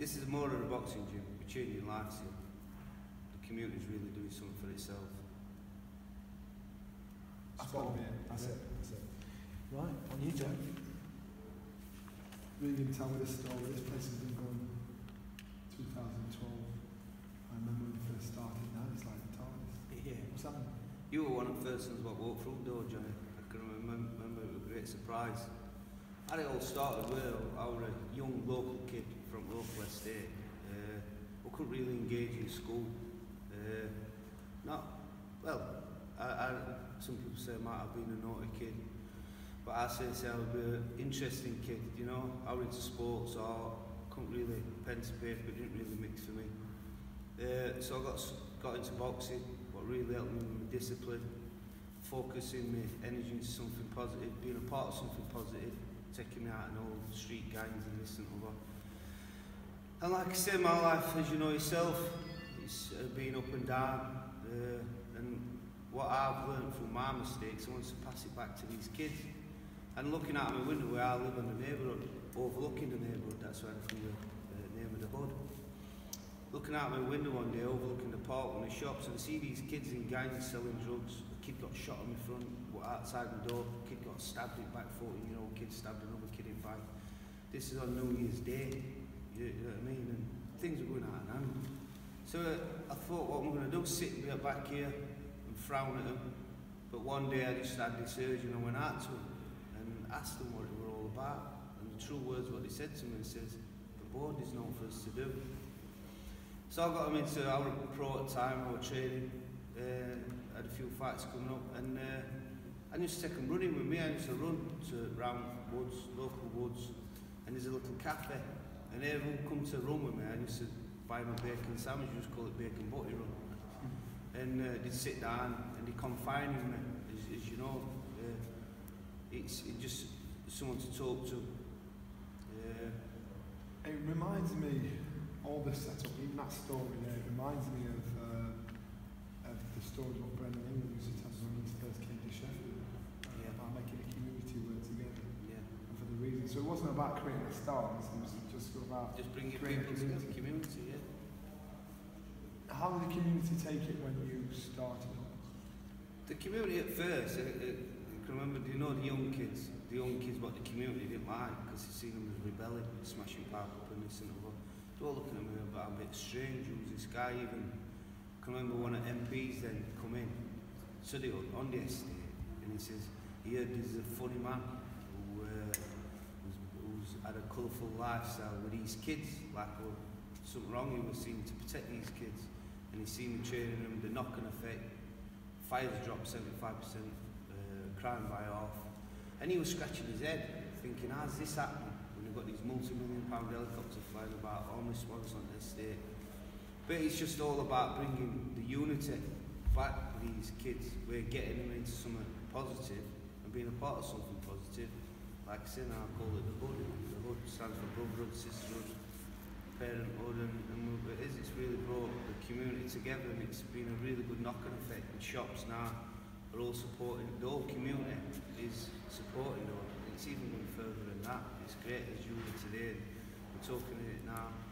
This is more than a boxing gym. We're changing lives here. The community's really doing something for itself. That's got to be it. That's it. That's it. Right, on you, Joe. Regan, tell me the story. This place has been going 2012. I remember when we first started. Now it's like the times. Yeah. What's happened? You were one of the first ones that walked through the door, Johnny. I can remember it was a great surprise. How it all started with I was a young local kid from local estate who couldn't really engage in school. Some people say I might have been a naughty kid, but I say I was an interesting kid, you know. I was into sports, so I couldn't really, pen to paper, it didn't really mix for me. So I got into boxing, what really helped me with my discipline, focusing my energy into something positive, being a part of something positive, taking me out in all street gangs and this and other. And like I say, my life, as you know yourself, it's been up and down, and what I've learned from my mistakes, I want to pass it back to these kids. And looking out my window where I live in the neighbourhood, overlooking the neighbourhood, that's where I'm from, the name of the hood. Looking out my window one day, overlooking the park and the shops, and I see these kids in gangs selling drugs. A kid got shot in the front, outside the door, a kid got stabbed in back, 14-year-old kid stabbed another kid in back. This is on New Year's Day, you know what I mean? And things are going out of hand. So I thought, what I'm going to do is sit back here and frown at them. But one day I just had this urge and I went out to them and asked them what it were all about. And the true words, what they said to me, says, the board is not for us to do. So I got them into our pro at the time, our training, had a few fights coming up, and I used to take them running with me. I used to run around woods, local woods, and there's a little cafe, and everyone come to run with me. I used to buy them a bacon sandwich, just call it bacon butty run. And they'd sit down and they'd confine me, as you know. It's just someone to talk to. It reminds me, all this setup, even that story there, it reminds me of the story of what Brendan England used to tell us when he first came to Sheffield, about making a community work together. Yeah. And for the reason, so it wasn't about creating a stars, it was just about bringing creating people together, community, yeah. How did the community take it when you started? The community at first, I can remember, you know, the young kids what the community didn't like, because they seen them as rebelling, smashing park up and this and that. They were looking at me about a bit strange. Who was this guy even? I can remember one of MPs then come in, so they were on the estate, and he says, he heard there's a funny man who's had a colourful lifestyle with these kids, like something wrong he was seeing to protect these kids. And he's seen me training them, the knock-on effect, fires dropped 75%, crime by half. And he was scratching his head, thinking, how's this happening? When you've got these multi-million-pound helicopters flying about, homeless ones on the estate. But it's just all about bringing the unity back to these kids. We're getting them into something positive and being a part of something positive. Like I said, I call it the hood. The hood stands for brotherhood, sisterhood, parenthood, and it's really brought the community together, and it's been a really good knock-on effect. The shops now are all supporting, the whole community is supporting it. It's even going further than that. It's great as you were today. We're talking in it now.